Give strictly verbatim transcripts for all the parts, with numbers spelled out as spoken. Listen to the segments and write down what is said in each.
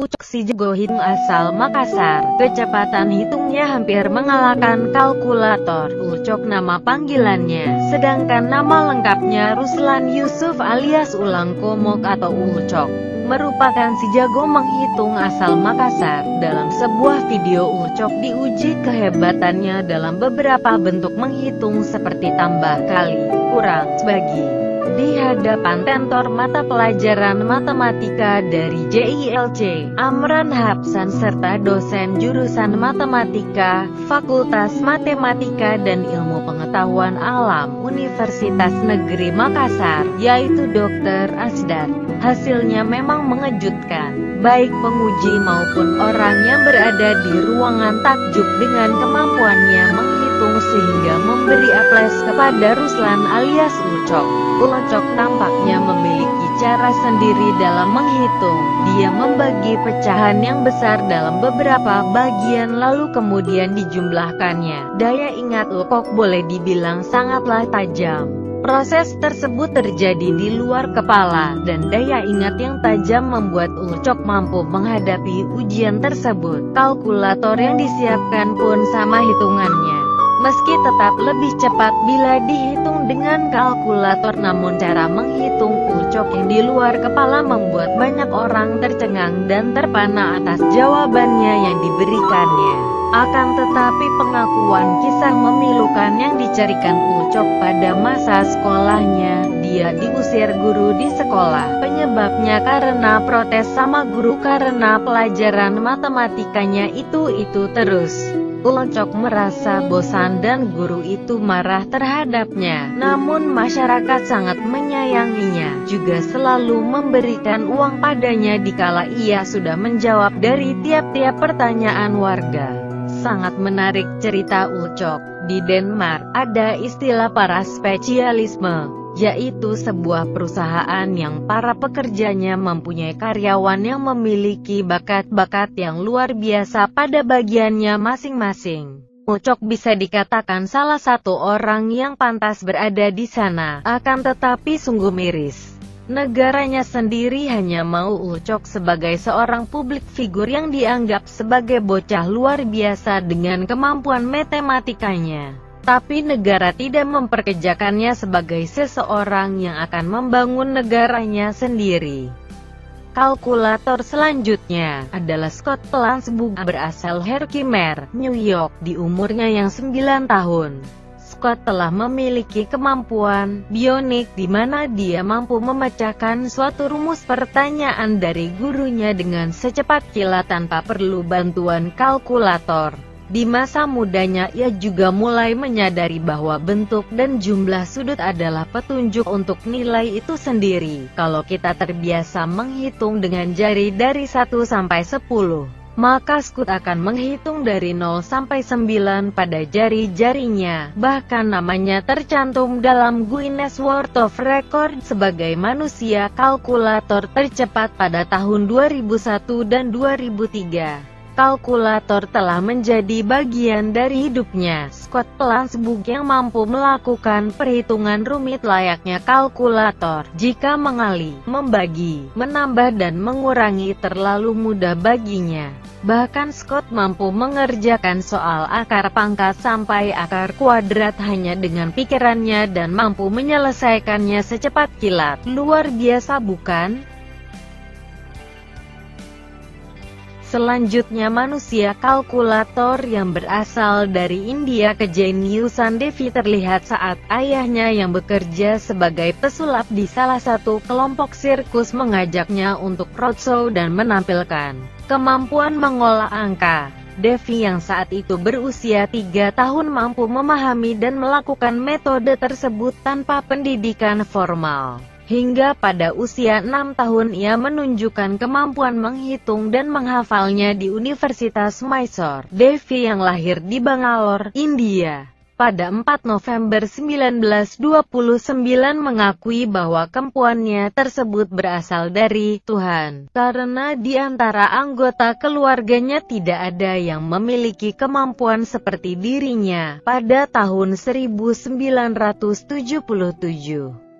Ucok si jago hitung asal Makassar. Kecepatan hitungnya hampir mengalahkan kalkulator. Ucok nama panggilannya, sedangkan nama lengkapnya Ruslan Yusuf alias Ulang Komok atau Ucok. Merupakan si jago menghitung asal Makassar. Dalam sebuah video Ucok diuji kehebatannya dalam beberapa bentuk menghitung seperti tambah, kali, kurang, bagi. Di hadapan tentor mata pelajaran matematika dari J I L C, Amran Hapsan serta dosen jurusan matematika, Fakultas Matematika dan Ilmu Pengetahuan Alam, Universitas Negeri Makassar, yaitu dokter Asdar. Hasilnya memang mengejutkan. Baik penguji maupun orang yang berada di ruangan takjub dengan kemampuannya menghitung sehingga memberi aples kepada Ruslan alias Ucok. Ucok tampaknya memiliki cara sendiri dalam menghitung. Dia membagi pecahan yang besar dalam beberapa bagian lalu kemudian dijumlahkannya. Daya ingat Ucok boleh dibilang sangatlah tajam. Proses tersebut terjadi di luar kepala, dan daya ingat yang tajam membuat Ucok mampu menghadapi ujian tersebut. Kalkulator yang disiapkan pun sama hitungannya. Meski tetap lebih cepat bila dihitung dengan kalkulator, namun cara menghitung Ucok yang di luar kepala membuat banyak orang tercengang dan terpana atas jawabannya yang diberikannya. Akan tetapi pengakuan kisah memilukan yang dicarikan Ucok pada masa sekolahnya, dia diusir guru di sekolah. Penyebabnya karena protes sama guru karena pelajaran matematikanya itu-itu terus. Ucok merasa bosan dan guru itu marah terhadapnya. Namun masyarakat sangat menyayanginya, juga selalu memberikan uang padanya dikala ia sudah menjawab dari tiap-tiap pertanyaan warga. Sangat menarik cerita Ucok. Di Denmark, ada istilah para spesialisme, yaitu sebuah perusahaan yang para pekerjanya mempunyai karyawan yang memiliki bakat-bakat yang luar biasa pada bagiannya masing-masing. Ucok bisa dikatakan salah satu orang yang pantas berada di sana, akan tetapi sungguh miris. Negaranya sendiri hanya mau Ucok sebagai seorang publik figur yang dianggap sebagai bocah luar biasa dengan kemampuan matematikanya. Tapi negara tidak memperkerjakannya sebagai seseorang yang akan membangun negaranya sendiri. Kalkulator selanjutnya adalah Scott Landsburg berasal Herkimer, New York. Di umurnya yang sembilan tahun, Scott telah memiliki kemampuan bionik di mana dia mampu memecahkan suatu rumus pertanyaan dari gurunya dengan secepat kilat tanpa perlu bantuan kalkulator. Di masa mudanya ia juga mulai menyadari bahwa bentuk dan jumlah sudut adalah petunjuk untuk nilai itu sendiri. Kalau kita terbiasa menghitung dengan jari dari satu sampai sepuluh, maka Scott akan menghitung dari nol sampai sembilan pada jari-jarinya. Bahkan namanya tercantum dalam Guinness World of Record sebagai manusia kalkulator tercepat pada tahun dua ribu satu dan dua ribu tiga. Kalkulator telah menjadi bagian dari hidupnya. Scott Landsburg yang mampu melakukan perhitungan rumit layaknya kalkulator. Jika mengali, membagi, menambah dan mengurangi terlalu mudah baginya. Bahkan Scott mampu mengerjakan soal akar pangkat sampai akar kuadrat hanya dengan pikirannya dan mampu menyelesaikannya secepat kilat. Luar biasa bukan? Selanjutnya manusia kalkulator yang berasal dari India kejeniusan Devi terlihat saat ayahnya yang bekerja sebagai pesulap di salah satu kelompok sirkus mengajaknya untuk roadshow dan menampilkan kemampuan mengolah angka. Devi yang saat itu berusia tiga tahun mampu memahami dan melakukan metode tersebut tanpa pendidikan formal. Hingga pada usia enam tahun ia menunjukkan kemampuan menghitung dan menghafalnya di Universitas Mysore. Devi yang lahir di Bangalore, India, pada empat November seribu sembilan ratus dua puluh sembilan mengakui bahwa kemampuannya tersebut berasal dari Tuhan, karena di antara anggota keluarganya tidak ada yang memiliki kemampuan seperti dirinya. Pada tahun seribu sembilan ratus tujuh puluh tujuh,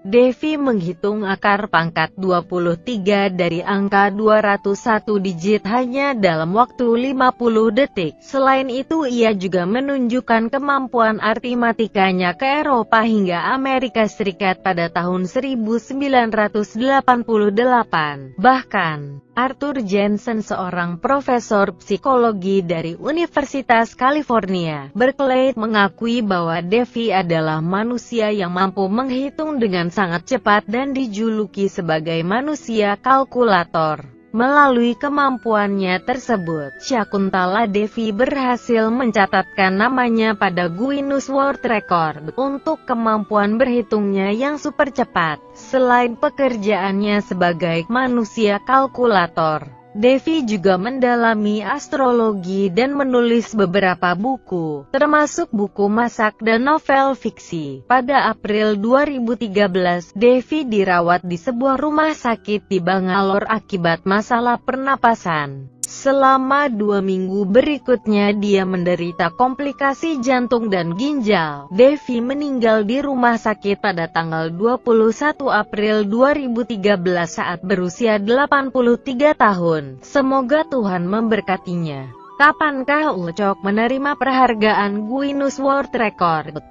Devi menghitung akar pangkat dua puluh tiga dari angka dua ratus satu digit hanya dalam waktu lima puluh detik. Selain itu ia juga menunjukkan kemampuan aritmatikanya ke Eropa hingga Amerika Serikat pada tahun seribu sembilan ratus delapan puluh delapan. Bahkan, Arthur Jensen, seorang profesor psikologi dari Universitas California, Berkeley, mengakui bahwa Devi adalah manusia yang mampu menghitung dengan sangat cepat dan dijuluki sebagai manusia kalkulator. Melalui kemampuannya tersebut, Syakuntala Devi berhasil mencatatkan namanya pada Guinness World Record untuk kemampuan berhitungnya yang super cepat. Selain pekerjaannya sebagai manusia kalkulator, Devi juga mendalami astrologi dan menulis beberapa buku, termasuk buku masak dan novel fiksi. Pada April dua ribu tiga belas, Devi dirawat di sebuah rumah sakit di Bangalore akibat masalah pernapasan. Selama dua minggu berikutnya dia menderita komplikasi jantung dan ginjal. Devi meninggal di rumah sakit pada tanggal dua puluh satu April dua ribu tiga belas saat berusia delapan puluh tiga tahun. Semoga Tuhan memberkatinya. Kapankah Ucok menerima penghargaan Guinness World Record?